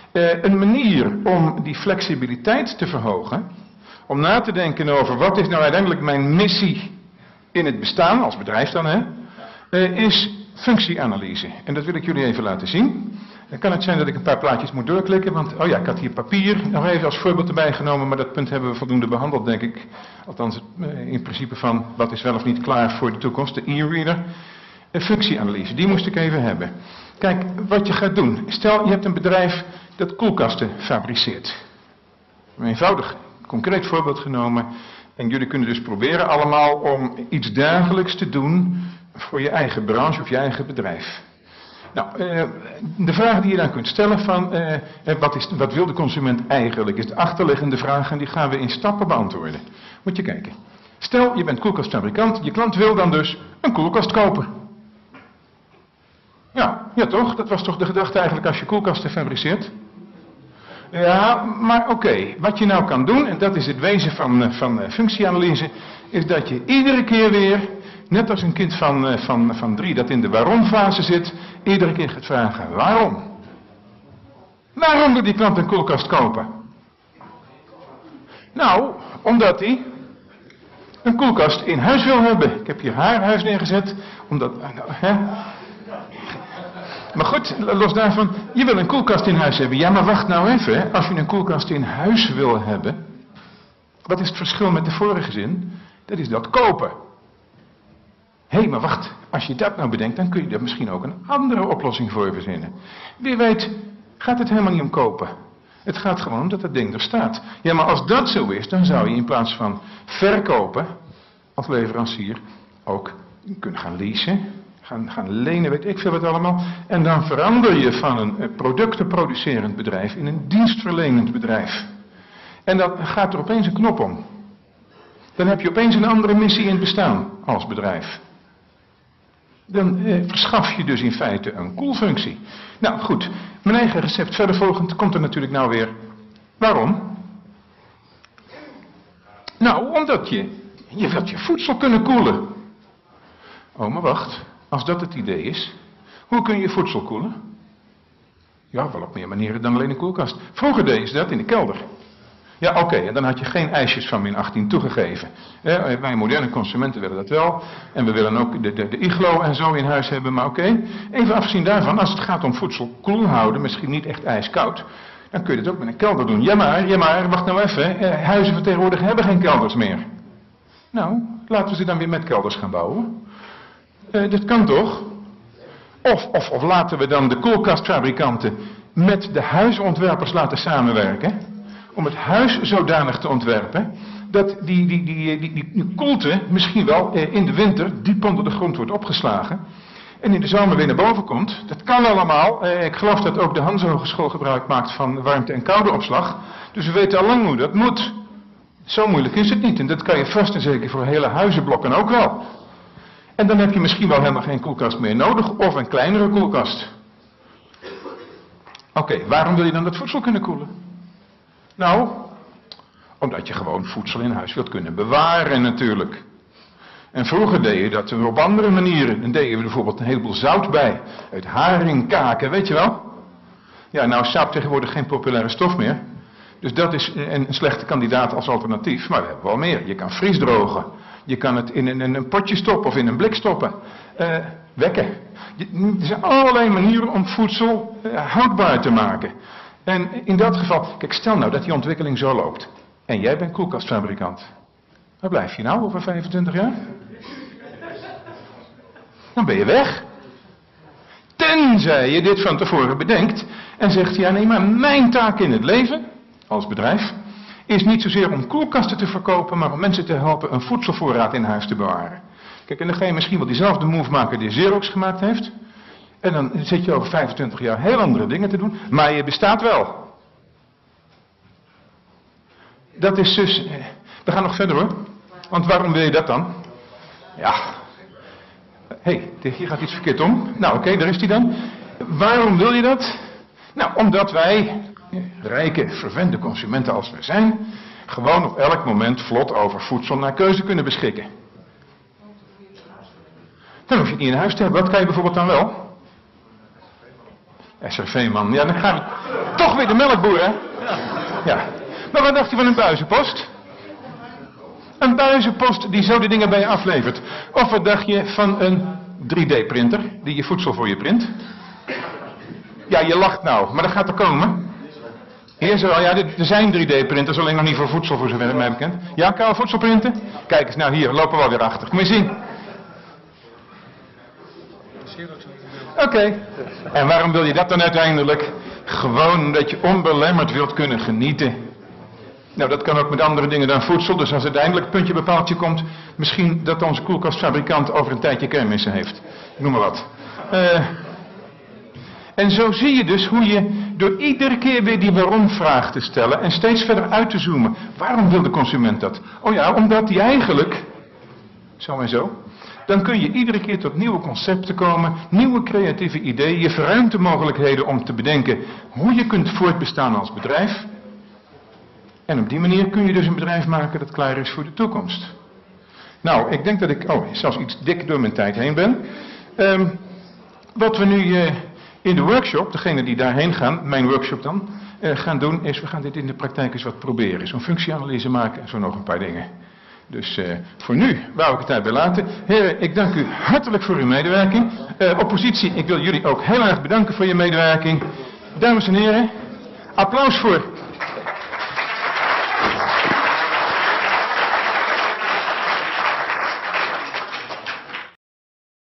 Een manier om die flexibiliteit te verhogen, om na te denken over wat is nou uiteindelijk mijn missie in het bestaan, als bedrijf dan, is functieanalyse. En dat wil ik jullie even laten zien. Dan kan het zijn dat ik een paar plaatjes moet doorklikken, want, oh ja, ik had hier papier nog even als voorbeeld erbij genomen, maar dat punt hebben we voldoende behandeld, denk ik. Althans, in principe van wat is wel of niet klaar voor de toekomst, de e-reader. Functieanalyse, die moest ik even hebben. Kijk, wat je gaat doen. Stel, je hebt een bedrijf dat koelkasten fabriceert. Een eenvoudig, concreet voorbeeld genomen. En jullie kunnen dus proberen allemaal om iets dergelijks te doen voor je eigen branche of je eigen bedrijf. Nou, de vraag die je dan kunt stellen van, wat wil de consument eigenlijk, is de achterliggende vraag en die gaan we in stappen beantwoorden. Moet je kijken. Stel, je bent koelkastfabrikant, je klant wil dan dus een koelkast kopen. Ja toch? Dat was toch de gedachte eigenlijk als je koelkasten fabriceert? Ja, maar oké. Wat je nou kan doen, en dat is het wezen van functieanalyse, is dat je iedere keer weer, net als een kind van 3 dat in de waarom-fase zit, iedere keer gaat vragen, waarom? Waarom wil die klant een koelkast kopen? Nou, omdat hij een koelkast in huis wil hebben. Ik heb hier haar huis neergezet, omdat... Maar goed, los daarvan, je wil een koelkast in huis hebben. Ja, maar wacht nou even, als je een koelkast in huis wil hebben, wat is het verschil met de vorige zin? Dat is dat kopen. Hé, maar wacht, als je dat nou bedenkt, dan kun je daar misschien ook een andere oplossing voor verzinnen. Wie weet, gaat het helemaal niet om kopen. Het gaat gewoon om dat het ding er staat. Ja, maar als dat zo is, dan zou je in plaats van verkopen, als leverancier, ook kunnen gaan leasen. Gaan lenen, weet ik veel wat allemaal. En dan verander je van een productenproducerend bedrijf in een dienstverlenend bedrijf. En dan gaat er opeens een knop om. Dan heb je opeens een andere missie in het bestaan als bedrijf. Dan verschaf je dus in feite een koelfunctie. Nou goed, mijn eigen recept verder volgend komt er natuurlijk nou weer. Waarom? Nou, omdat je wilt je voedsel kunnen koelen. Oh, maar wacht. Als dat het idee is, hoe kun je voedsel koelen? Ja, wel op meer manieren dan alleen een koelkast. Vroeger deden ze dat in de kelder. Ja, oké, en dan had je geen ijsjes van min 18 toegegeven. Wij moderne consumenten willen dat wel. En we willen ook de iglo en zo in huis hebben, maar oké. Even afgezien daarvan, als het gaat om voedsel koel houden, misschien niet echt ijskoud, dan kun je dat ook met een kelder doen. Ja maar, wacht nou even. Huizen van tegenwoordig hebben geen kelders meer. Nou, laten we ze dan weer met kelders gaan bouwen. Dat kan toch? Of laten we dan de koelkastfabrikanten met de huisontwerpers laten samenwerken. Om het huis zodanig te ontwerpen dat die koelte misschien wel in de winter diep onder de grond wordt opgeslagen. En in de zomer weer naar boven komt. Dat kan allemaal. Ik geloof dat ook de Hans Hogeschool gebruik maakt van warmte- en koudeopslag. Dus we weten al lang hoe dat moet. Zo moeilijk is het niet. En dat kan je vast en zeker voor hele huizenblokken ook wel. En dan heb je misschien wel helemaal geen koelkast meer nodig. Of een kleinere koelkast. Oké, waarom wil je dan dat voedsel kunnen koelen? Nou, omdat je gewoon voedsel in huis wilt kunnen bewaren natuurlijk. En vroeger deed je dat op andere manieren. Dan deden we bijvoorbeeld een heleboel zout bij. Uit haringkaken, weet je wel? Ja, nou is zout tegenwoordig geen populaire stof meer. Dus dat is een slechte kandidaat als alternatief. Maar we hebben wel meer. Je kan vriesdrogen. Je kan het in een potje stoppen of in een blik stoppen. Wekken. Er zijn allerlei manieren om voedsel houdbaar te maken. En in dat geval, kijk, stel nou dat die ontwikkeling zo loopt. En jij bent koelkastfabrikant. Waar blijf je nou over 25 jaar? Dan ben je weg. Tenzij je dit van tevoren bedenkt en zegt, ja nee, maar mijn taak in het leven, als bedrijf, is niet zozeer om koelkasten te verkopen, maar om mensen te helpen een voedselvoorraad in huis te bewaren. Kijk, en dan ga je misschien wel diezelfde move maken die Xerox gemaakt heeft. En dan zit je over 25 jaar heel andere dingen te doen, maar je bestaat wel. Dat is dus... We gaan nog verder hoor. Want waarom wil je dat dan? Ja. Hé, hier gaat iets verkeerd om. Nou oké, daar is hij dan. Waarom wil je dat? Nou, omdat wij, rijke, verwende consumenten als we zijn, gewoon op elk moment vlot over voedsel naar keuze kunnen beschikken. Dan hoef je het niet in huis te hebben. Wat kan je bijvoorbeeld dan wel? SRV-man. Ja, dan gaan we toch weer de melkboer, hè? Ja. Maar wat dacht je van een buizenpost? Een buizenpost die zo de dingen bij je aflevert. Of wat dacht je van een 3D-printer die je voedsel voor je print? Ja, je lacht nou, maar dat gaat er komen. Hier zo, ja, er zijn 3D-printers, alleen nog niet voor voedsel, voor zover mij bekend. Ja, kan je voedsel printen? Kijk eens, nou hier, lopen we alweer achter. Kom je zien. Oké. En waarom wil je dat dan uiteindelijk? Gewoon dat je onbelemmerd wilt kunnen genieten. Nou, dat kan ook met andere dingen dan voedsel. Dus als uiteindelijk puntje bepaaltje komt, misschien dat onze koelkastfabrikant over een tijdje kermissen heeft. Ik noem maar wat. En zo zie je dus hoe je door iedere keer weer die waarom-vraag te stellen en steeds verder uit te zoomen. Waarom wil de consument dat? Oh ja, omdat hij eigenlijk, zo en zo, dan kun je iedere keer tot nieuwe concepten komen, nieuwe creatieve ideeën. Je verruimt de mogelijkheden om te bedenken hoe je kunt voortbestaan als bedrijf. En op die manier kun je dus een bedrijf maken dat klaar is voor de toekomst. Nou, ik denk dat ik, zelfs iets dik door mijn tijd heen ben. Wat we nu in de workshop, degene die daarheen gaan, mijn workshop dan, gaan doen, is we gaan dit in de praktijk eens wat proberen. Zo'n functieanalyse maken en zo nog een paar dingen. Dus voor nu wou ik het daarbij laten. Heren, ik dank u hartelijk voor uw medewerking. Oppositie, ik wil jullie ook heel erg bedanken voor je medewerking. Dames en heren, applaus voor